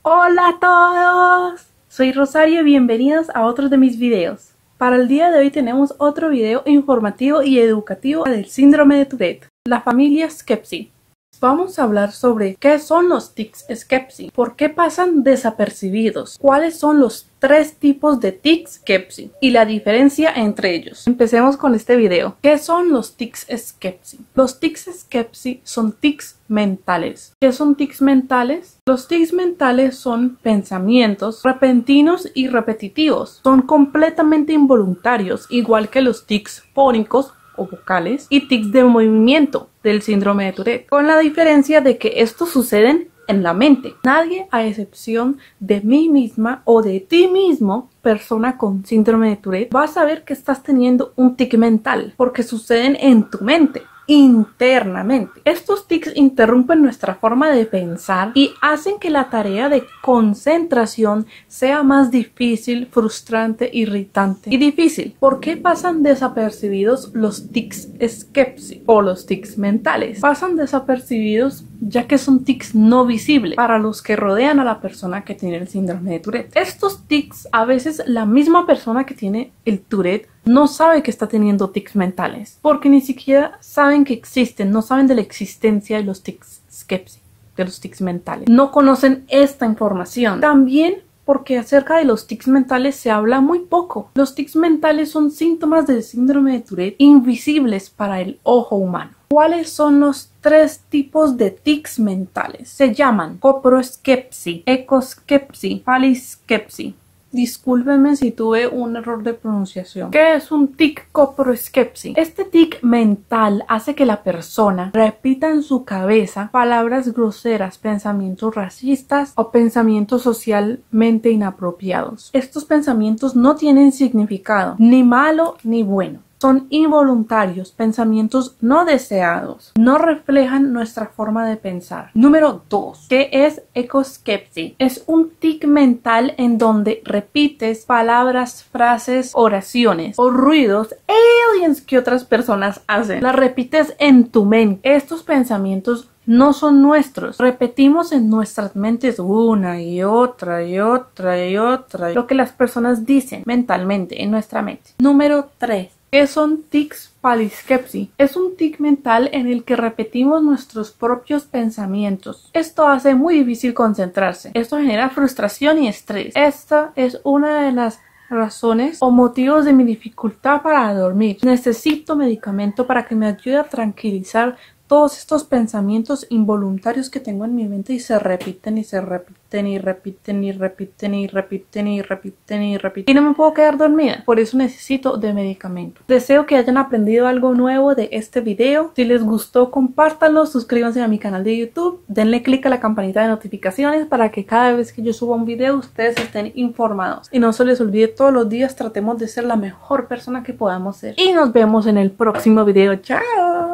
Hola a todos, soy Rosario y bienvenidos a otro de mis videos. Para el día de hoy tenemos otro video informativo y educativo del síndrome de Tourette, la familia Schepsi. Vamos a hablar sobre qué son los tics Schepsi, por qué pasan desapercibidos, cuáles son los 3 tipos de tics Schepsi y la diferencia entre ellos. Empecemos con este video. ¿Qué son los tics Schepsi? Los tics Schepsi son tics mentales. ¿Qué son tics mentales? Los tics mentales son pensamientos repentinos y repetitivos. Son completamente involuntarios, igual que los tics fónicos o vocales y tics de movimiento del síndrome de Tourette, con la diferencia de que estos suceden en la mente. Nadie, a excepción de mí misma o de ti mismo, persona con síndrome de Tourette, va a saber que estás teniendo un tic mental, porque suceden en tu mente, internamente. Estos tics interrumpen nuestra forma de pensar y hacen que la tarea de concentración sea más difícil, frustrante, irritante y difícil. ¿Por qué pasan desapercibidos los tics Schepsi o los tics mentales? Pasan desapercibidos ya que son tics no visibles para los que rodean a la persona que tiene el síndrome de Tourette. Estos tics, a veces la misma persona que tiene el Tourette no sabe que está teniendo tics mentales, porque ni siquiera saben que existen, no saben de la existencia de los tics Schepsi, de los tics mentales. No conocen esta información. También porque acerca de los tics mentales se habla muy poco. Los tics mentales son síntomas del síndrome de Tourette invisibles para el ojo humano. ¿Cuáles son los 3 tipos de tics mentales? Se llaman coproschepsi, ecoschepsi, palischepsi. Discúlpenme si tuve un error de pronunciación. ¿Qué es un tic coproschepsi? Este tic mental hace que la persona repita en su cabeza palabras groseras, pensamientos racistas o pensamientos socialmente inapropiados. Estos pensamientos no tienen significado, ni malo ni bueno. Son involuntarios, pensamientos no deseados, no reflejan nuestra forma de pensar. Número 2. ¿Qué es ecoschepsi? Es un tic mental en donde repites palabras, frases, oraciones o ruidos aliens que otras personas hacen. Las repites en tu mente. Estos pensamientos no son nuestros. Repetimos en nuestras mentes una y otra y otra y otra lo que las personas dicen mentalmente en nuestra mente. Número 3. ¿Qué son tics palischepsi? Es un tic mental en el que repetimos nuestros propios pensamientos. Esto hace muy difícil concentrarse. Esto genera frustración y estrés. Esta es una de las razones o motivos de mi dificultad para dormir. Necesito medicamento para que me ayude a tranquilizar todos estos pensamientos involuntarios que tengo en mi mente y se repiten y se repiten y repiten y repiten y repiten y repiten y repiten y no me puedo quedar dormida. Por eso necesito de medicamento. Deseo que hayan aprendido algo nuevo de este video. Si les gustó, compártanlo, suscríbanse a mi canal de YouTube, denle click a la campanita de notificaciones para que cada vez que yo suba un video ustedes estén informados. Y no se les olvide, todos los días tratemos de ser la mejor persona que podamos ser. Y nos vemos en el próximo video. ¡Chao!